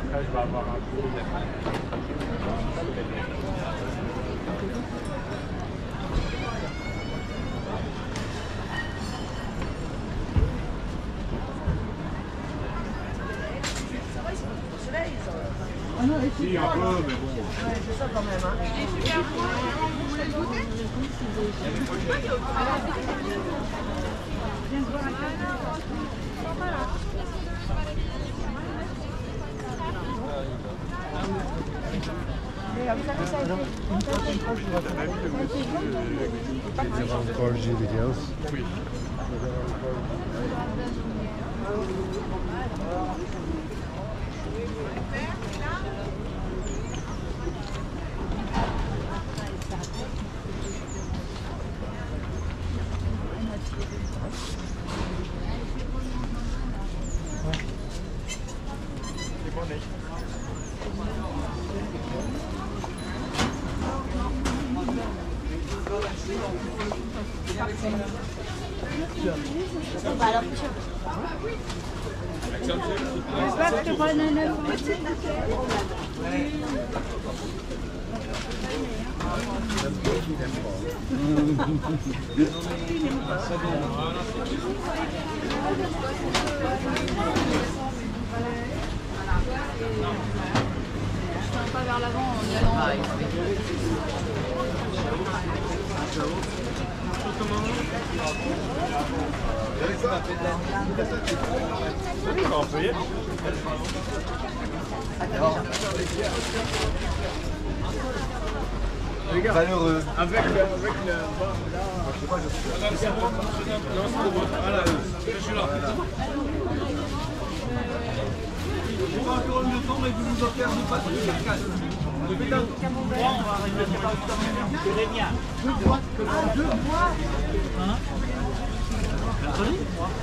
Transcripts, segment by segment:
Après, je vais avoir un peu de... Ah non, et si, un peu, mais bon. Ouais, c'est ça quand même. Hein. Il est super bon. Vous voulez le goûter? Viens voir un Encore videos. Oui. C'est bon, Nick. Pas vers l'avant en y allant. Valeureux. Avec le... Voilà, je suis là. J'ai pas encore eu le temps, mais vous nous offrez un repas sur le carcasse. On va arriver à deux bois. Deux bois. Hein? Mercredi?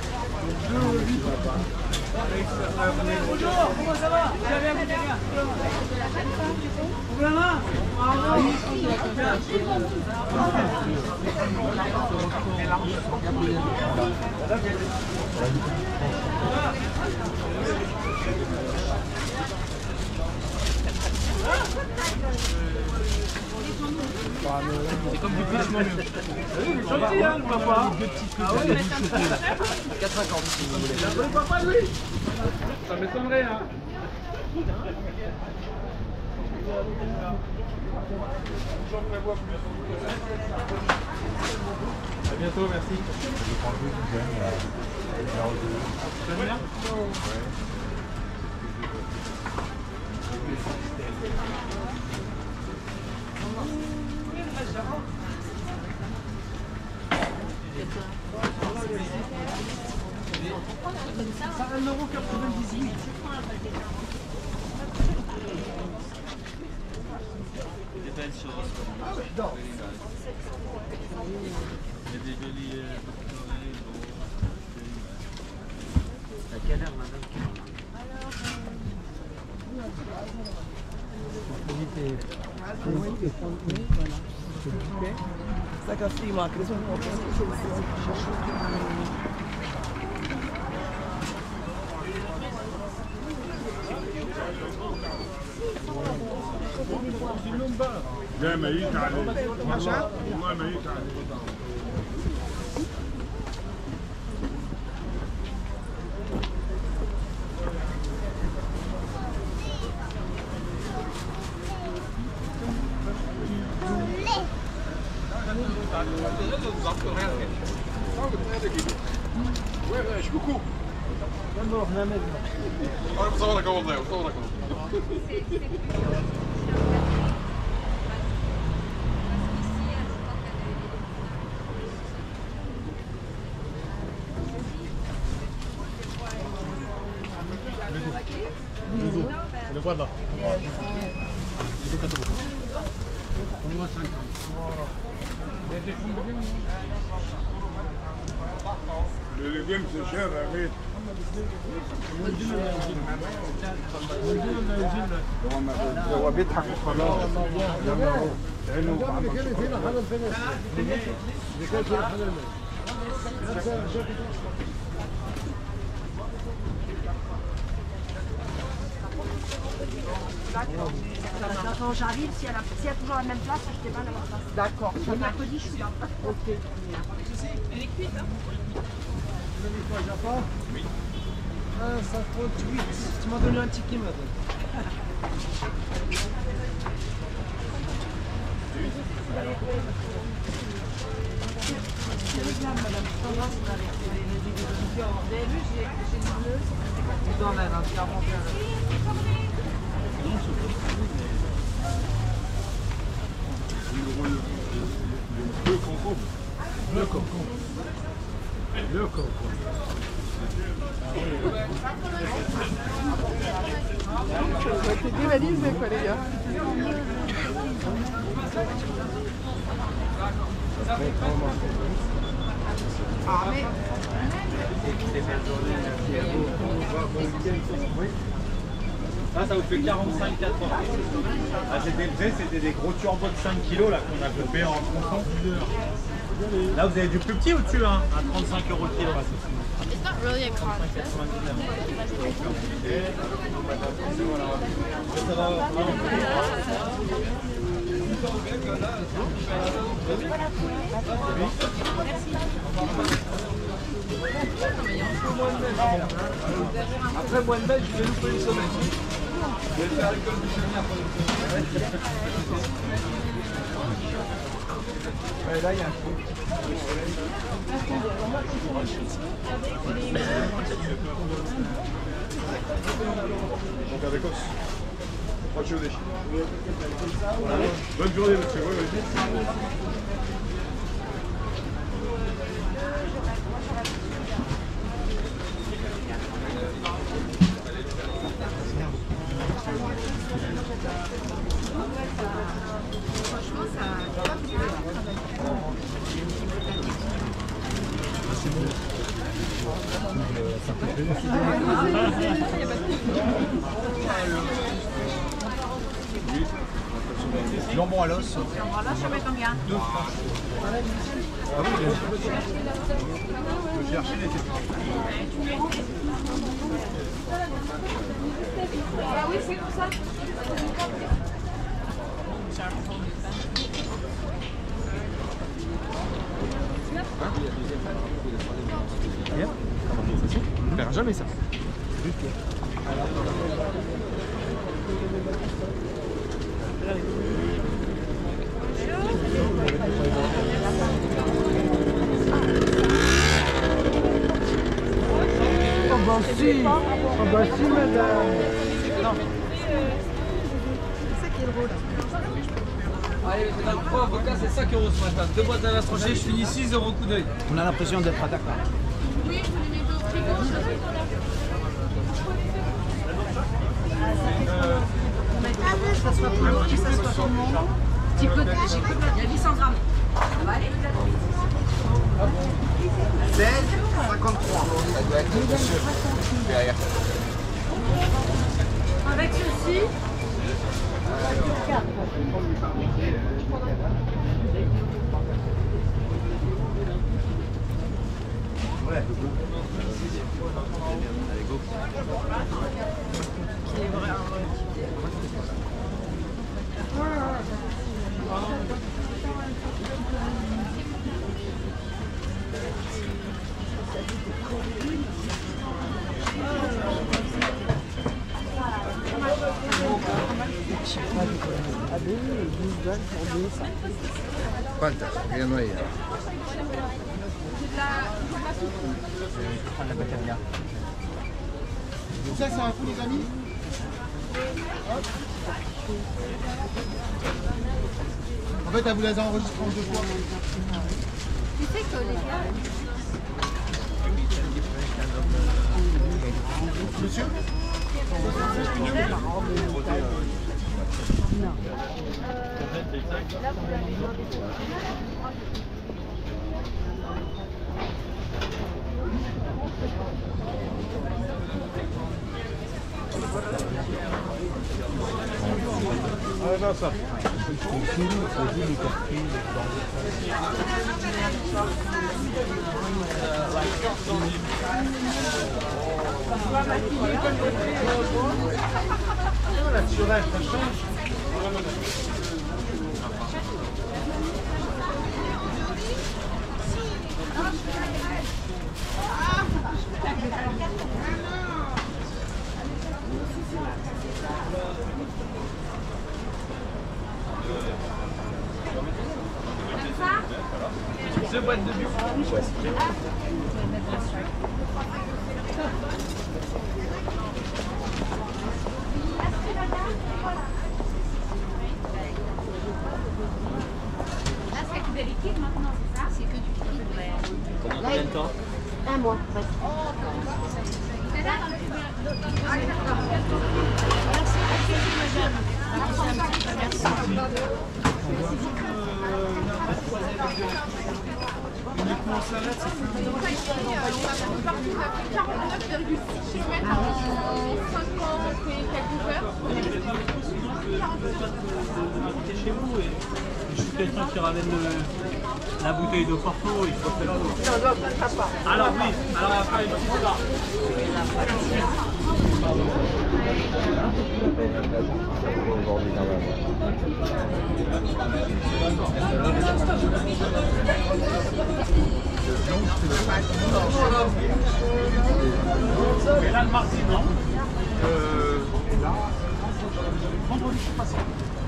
Bonjour, comment ça va? Vous allez bien, bien. Vous la main? C'est comme du glissement mieux. Il est gentil, hein, le papa. Ah ouais, 4,50 si vous voulez. Le papa, lui. Ça m'étonnerait, hein. J'en prévois plus. À bientôt, merci. Ça va bien? Ça à 1,98 €. Des belles choses. Ah oui, non. Il y a des jolis à quelle heure, madame? Saka free market. لا ميت عليه والله ميت عليه وين كوكو نروح نعمل انا بصورك والله بصورك Le voilà. Le légume c'est cher, arrête. هو بيضحك خلاص. Quand j'arrive, s'il y a toujours la même place, je déballe à la place. D'accord. Le mercredi, je suis là. Ok. Elle est cuite, hein? Oui. 1,58. Tu m'as donné un ticket, madame. Le concombre. Le concombre. C'est dévalisé quoi les gars. Ah mais... Ça vous fait 45,80. Ah, c'était des gros turbos de 5 kg là qu'on a fait en tronçon. Là vous avez du plus petit au-dessus, hein, à 35 € le kilo. It's not really a contest. Après mois de mai, je vais louper une semaine. Je vais faire l'école du chemin après. Ouais, là il y a un trou. Donc avec os. Pas de chaudet. Bonne journée, monsieur. Oui, oui. Franchement, ça... Jambon à l'os. Alors là, je mets combien? 2 francs. Ah oui, je chercher les Ah oui, c'est comme ça. On ne perd jamais ça. Oh bah si, madame. C'est ça qui est drôle. Allez, c'est un 3 avocats, c'est 5 € ce matin. 2 boîtes à la tranchée, je finis 6 € coup d'œil. On a l'impression d'être à Dakar. Oui, je les mets au frigo. Ça soit pour l'autre, ça soit pour moi. Petit peu de... il y a 800 grammes. Ça va aller? 16, 53. Ça doit être monsieur. Derrière. Avec ceci. Ouais. Quantas? Io non io. Ça, c'est un coup, les amis. En fait, elle vous les a enregistrés en 2 fois. Tu sais que les gars... Monsieur? Non. Ah non, ça. culturel, ça change. Deux boîtes de bio. Là, c'est que des liquides maintenant, c'est ça? C'est que du liquide. Pendant combien de temps? Un mois. C'est là dans le Uniquement salade, c'est plus On a pris partout, on a fait 49,6 km en 50 et quelques heures. de chez vous et je suis quelqu'un qui ramène la bouteille de Porto, il faut faire l'eau. Alors oui, alors on va faire une petite barre. Aujourd'hui quand même. Mais là le mardi non. Vendredi je suis passé.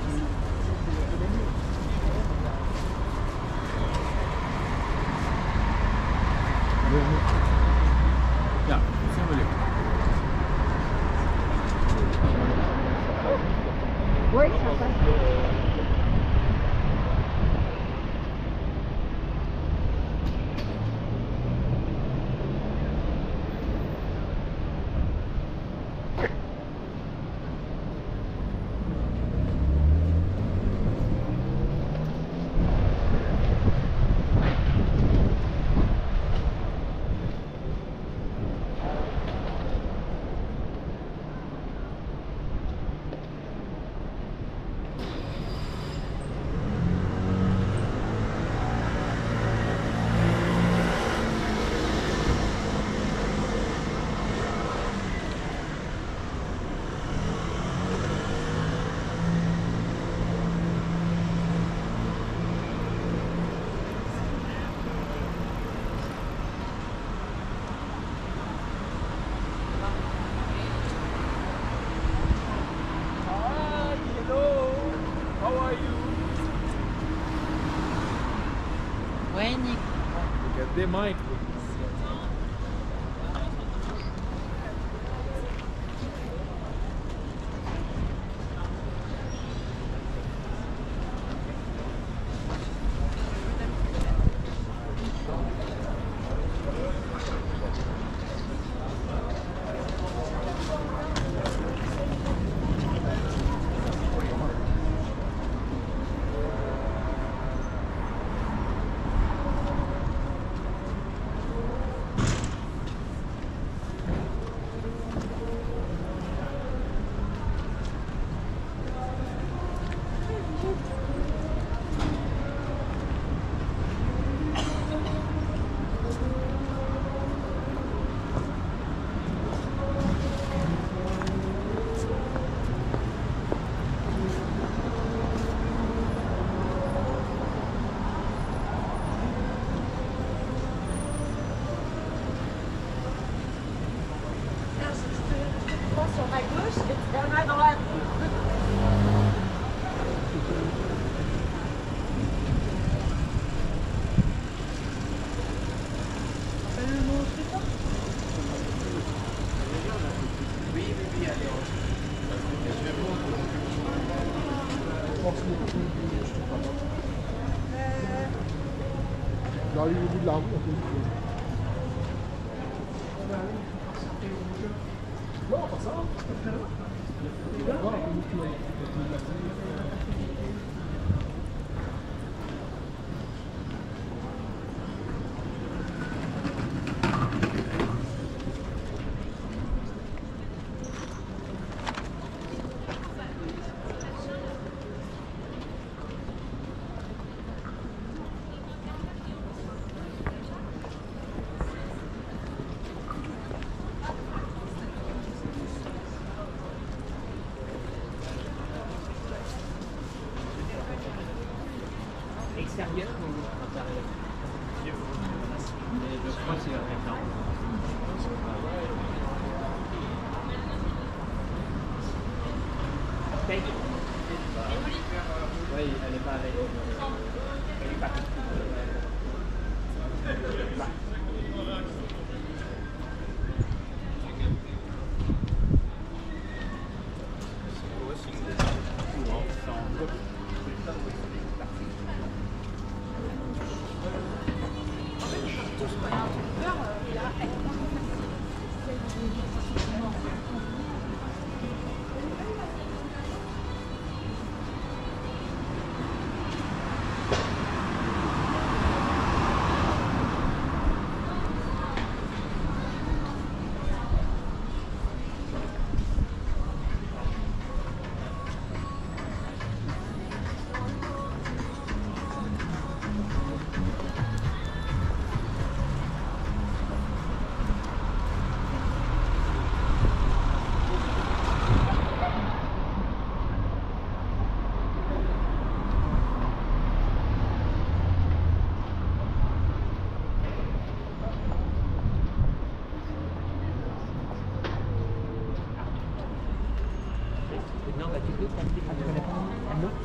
Tiens, ferme-les. Oui, ça passe. Ouais, Nick. Des mains. Sur ma gauche et vers ma droite. J'arrive au bout de la route. Non, pas ça. extérieur ou intérieur? Je crois que c'est la même. Paye. Oui, elle est pas avec. Elle est pas avec. Non, bah tu peux passer par un autre.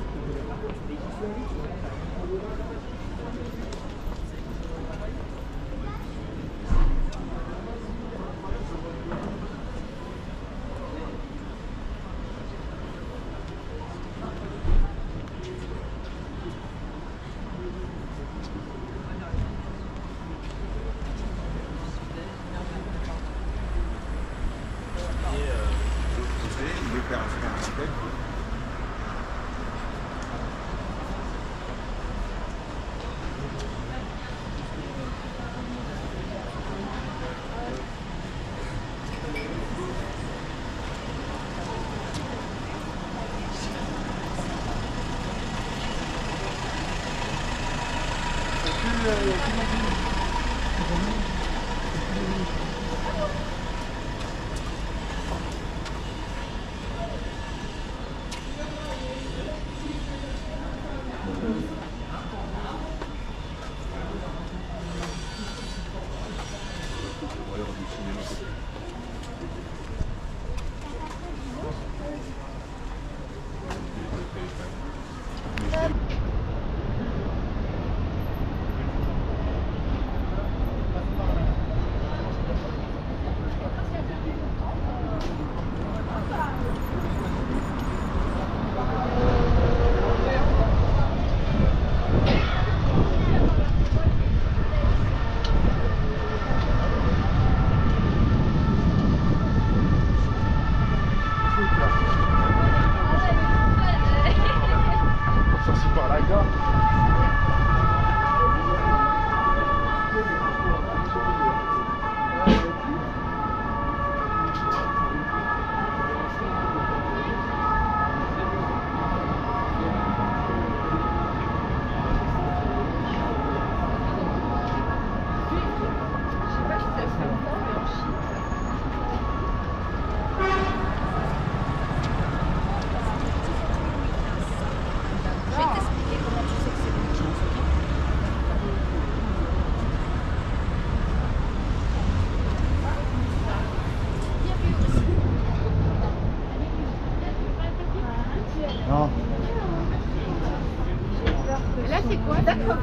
Là, c'est quoi? D'accord.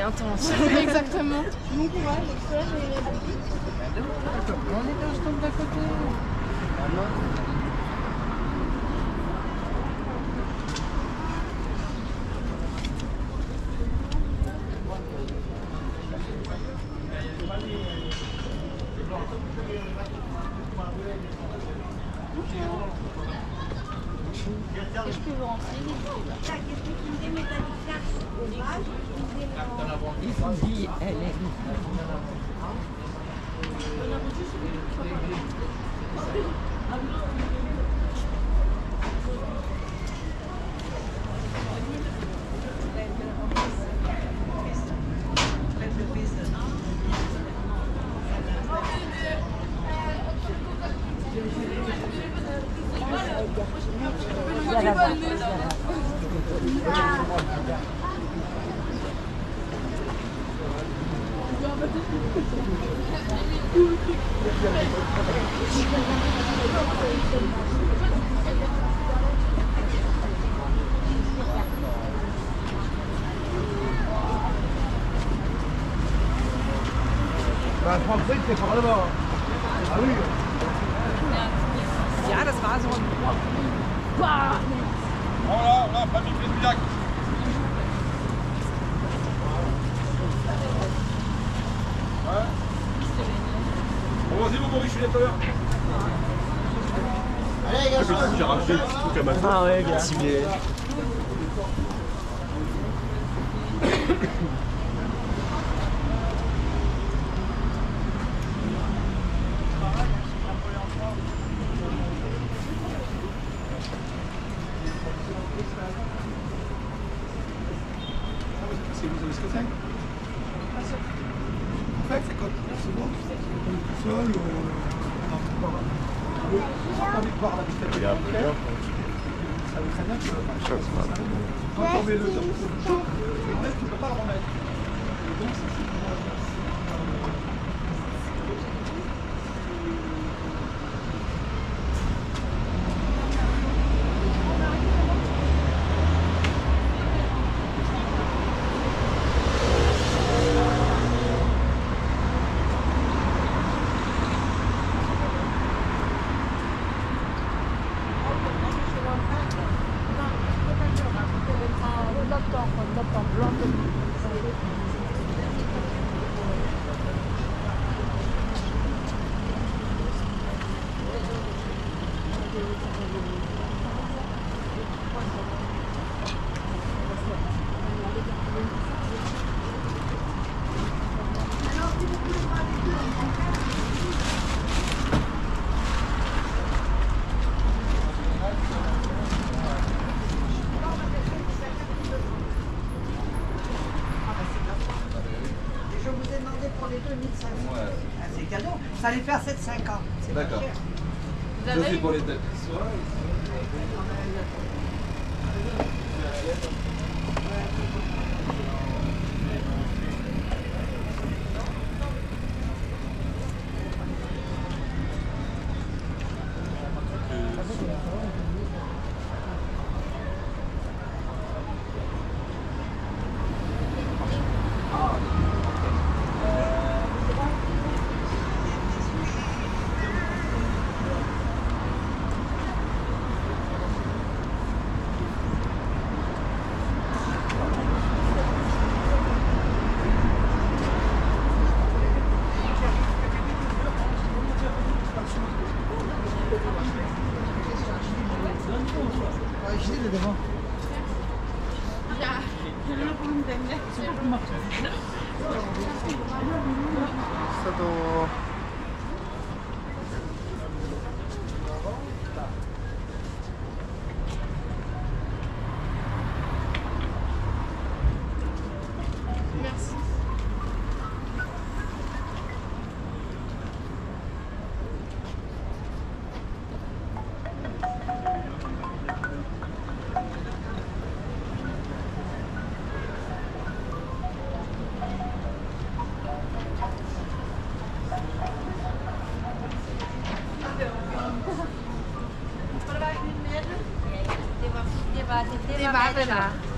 intense. Exactement. Bon courage, excellent. On est dans le stand d'à côté. Je peux vous rentrer. Il dit, elle est. Bah, Frankfurt, c'est par là-bas. Ah oui. Ja, das war so ein... Voilà, famille Pétullac. Ouais. Bon, vas-y, mon Maurice, je suis là tout à l'heure. Allez, les gars, j'ai rajouté des petits trucs à ma tête. Ah ouais, gars. Ciblés. Vous savez ce que c'est? En fait, c'est quand c'est bon, tout seul, pas envie de voir la dictature bancaire. Ça veut très bien que quand on met le top chaud, tu ne peux pas le remettre. Et donc, c'est c'est cadeau. Ça allait faire 7,50. d'accord. Ça, c'est pour les têtes. Det var det, der.